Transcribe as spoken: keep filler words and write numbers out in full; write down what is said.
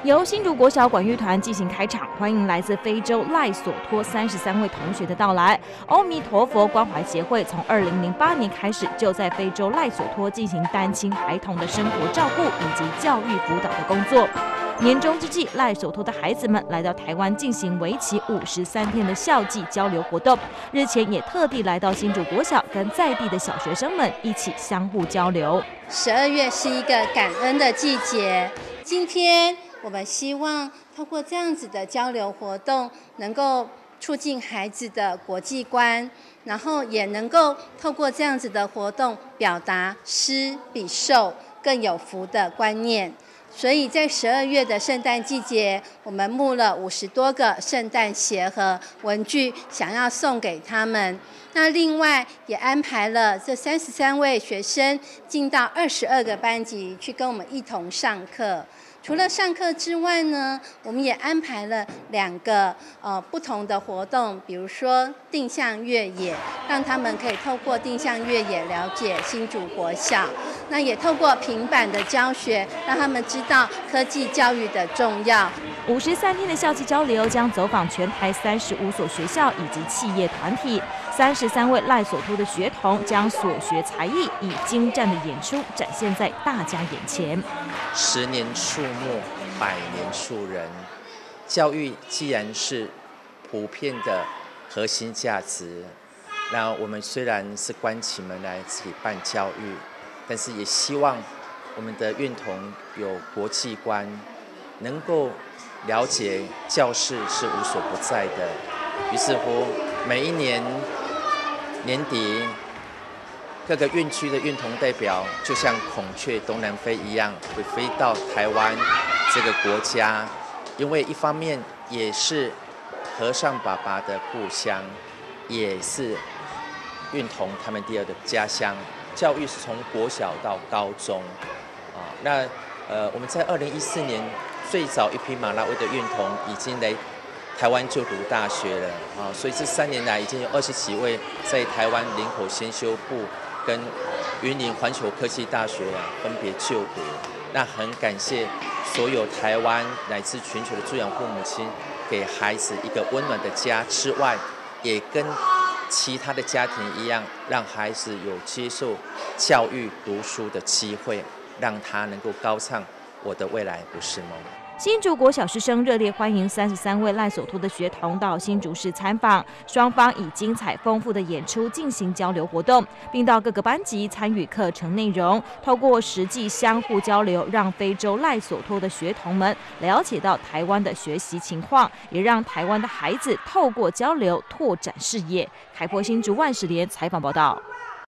由新竹国小管乐团进行开场，欢迎来自非洲赖索托三十三位同学的到来。阿弥陀佛关怀协会从二零零八年开始，就在非洲赖索托进行单亲孩童的生活照顾以及教育辅导的工作。年终之际，赖索托的孩子们来到台湾进行为期五十三天的校际交流活动。日前也特地来到新竹国小，跟在地的小学生们一起相互交流。 十二月是一个感恩的季节，今天我们希望透过这样子的交流活动，能够促进孩子的国际观，然后也能够透过这样子的活动，表达施比受更有福的观念。所以在十二月的圣诞季节，我们募了五十多个圣诞鞋和文具，想要送给他们。那另外也安排了这三十三位学生进到二十二个班级去跟我们一同上课。除了上课之外呢，我们也安排了两个呃不同的活动，比如说定向越野，让他们可以透过定向越野了解新竹国小。那也透过平板的教学，让他们知道科技教育的重要。 五十三天的校际交流将走访全台三十五所学校以及企业团体。三十三位赖索托的学童将所学才艺以精湛的演出展现在大家眼前。 十年树木，百年树人。教育既然是普遍的核心价值，那我们虽然是关起门来自己办教育，但是也希望我们的院童有国际观，能够了解教室是无所不在的。于是乎，每一年年底，各个院区的院童代表就像孔雀东南飞一样，会飞到台湾这个国家，因为一方面也是和尚爸爸的故乡，也是院童他们第二的家乡。教育是从国小到高中，啊，那呃，我们在二零一四年最早一批马拉维的院童已经来台湾就读大学了，啊，所以这三年来已经有二十几位在台湾林口先修部跟云林环球科技大学啊分别就读。那很感谢所有台湾乃至全球的助养父母亲，给孩子一个温暖的家之外，也跟其他的家庭一样，让孩子有接受教育、读书的机会，让他能够高唱我的未来不是梦。 新竹国小师生热烈欢迎三十三位赖索托的学童到新竹市参访，双方以精彩丰富的演出进行交流活动，并到各个班级参与课程内容，透过实际相互交流，让非洲赖索托的学童们了解到台湾的学习情况，也让台湾的孩子透过交流拓展视野。开播新竹万世莲采访报道。